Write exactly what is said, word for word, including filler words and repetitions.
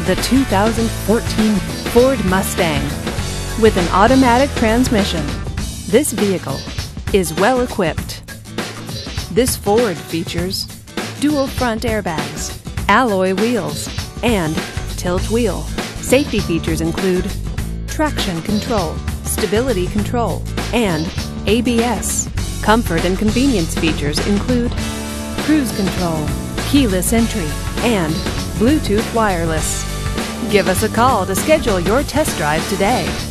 the two thousand fourteen Ford Mustang. With an automatic transmission, this vehicle is well equipped. This Ford features dual front airbags, alloy wheels, and tilt wheel. Safety features include traction control, stability control, and A B S. Comfort and convenience features include cruise control, keyless entry, and Bluetooth wireless. Give us a call to schedule your test drive today.